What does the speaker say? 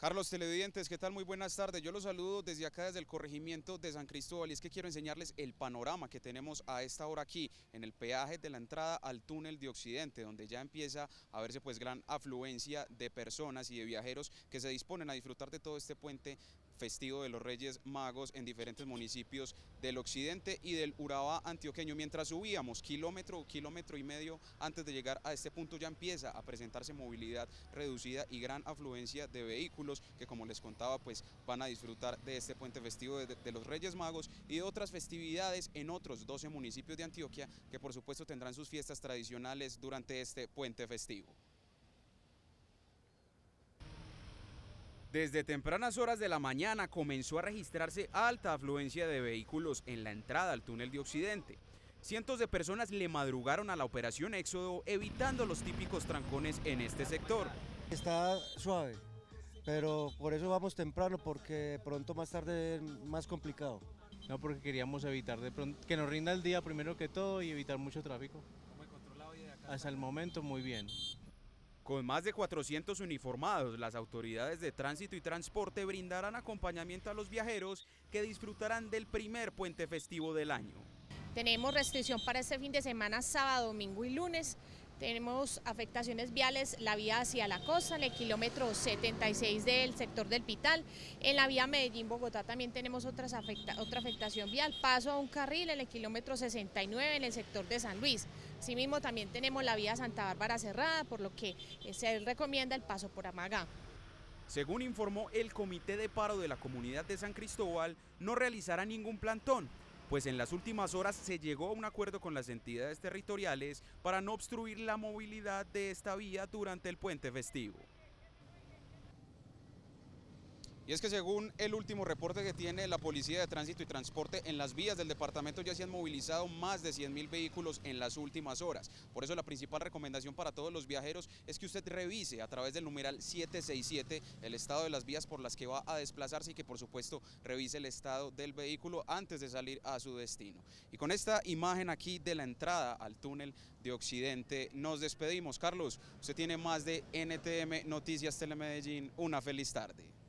Carlos, televidentes, ¿qué tal? Muy buenas tardes. Yo los saludo desde acá, desde el corregimiento de San Cristóbal, y es que quiero enseñarles el panorama que tenemos a esta hora aquí, en el peaje de la entrada al túnel de Occidente, donde ya empieza a verse pues gran afluencia de personas y de viajeros que se disponen a disfrutar de todo este puente festivo de los Reyes Magos en diferentes municipios del occidente y del Urabá antioqueño. Mientras subíamos kilómetro y medio antes de llegar a este punto, ya empieza a presentarse movilidad reducida y gran afluencia de vehículos que, como les contaba, pues van a disfrutar de este puente festivo de los Reyes Magos y de otras festividades en otros 12 municipios de Antioquia que por supuesto tendrán sus fiestas tradicionales durante este puente festivo. Desde tempranas horas de la mañana comenzó a registrarse alta afluencia de vehículos en la entrada al túnel de Occidente. Cientos de personas le madrugaron a la operación Éxodo, evitando los típicos trancones en este sector. Está suave, pero por eso vamos temprano, porque pronto más tarde es más complicado. No, porque queríamos evitar de pronto que nos rinda el día primero que todo y evitar mucho tráfico. ¿Cómo he controlado hoy de acá? Hasta el momento muy bien. Con más de 400 uniformados, las autoridades de tránsito y transporte brindarán acompañamiento a los viajeros que disfrutarán del primer puente festivo del año. Tenemos restricción para este fin de semana, sábado, domingo y lunes. Tenemos afectaciones viales, la vía hacia la costa, en el kilómetro 76 del sector del Pital. En la vía Medellín-Bogotá también tenemos otra afectación vial, paso a un carril en el kilómetro 69 en el sector de San Luis. Asimismo también tenemos la vía Santa Bárbara cerrada, por lo que se recomienda el paso por Amagá. Según informó el Comité de Paro de la Comunidad de San Cristóbal, no realizará ningún plantón, pues en las últimas horas se llegó a un acuerdo con las entidades territoriales para no obstruir la movilidad de esta vía durante el puente festivo. Y es que según el último reporte que tiene la Policía de Tránsito y Transporte, en las vías del departamento ya se han movilizado más de 100.000 vehículos en las últimas horas. Por eso la principal recomendación para todos los viajeros es que usted revise a través del numeral 767 el estado de las vías por las que va a desplazarse y que por supuesto revise el estado del vehículo antes de salir a su destino. Y con esta imagen aquí de la entrada al túnel de Occidente nos despedimos. Carlos, usted tiene más de NTM Noticias Telemedellín. Una feliz tarde.